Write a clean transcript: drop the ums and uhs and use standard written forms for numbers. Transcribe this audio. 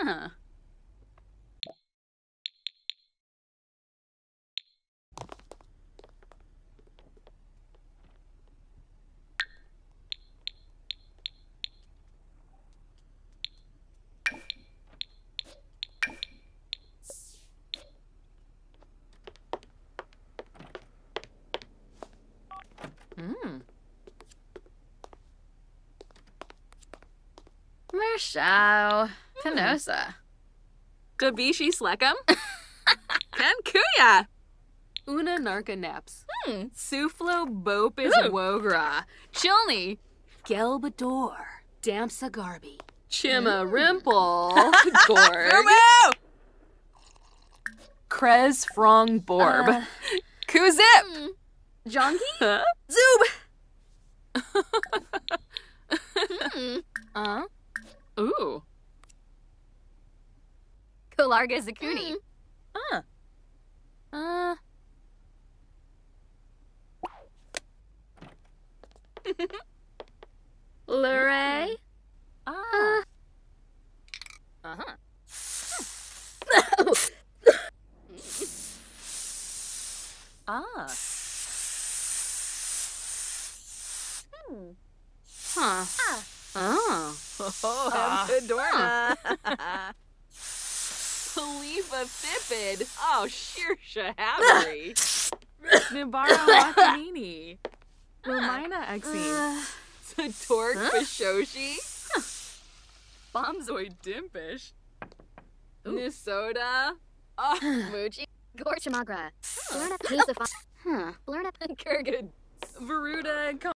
Huh. Mershau. Canosa. Dabishi Slekum? Ken Kuya! Una Narca Naps. Suflo Bopis Wogra. Chilni. Gelbador. Damsa Garby. Chima Rimple. Gorg. Krez Frong Borb. Kuzip. Jongi? Zoob. Ooh. Kolarga Zakuni. Luray? Dorna. Khalifa Thipid. Oh, sheer shahabri. Nibara Wakanini. Romina Exine. Satork Bishoshi. Bombzoid Dimpish. Nisoda. Oh, Muji? Gorchamagra. Blurna Piece of Blurna Kurgad. Varuda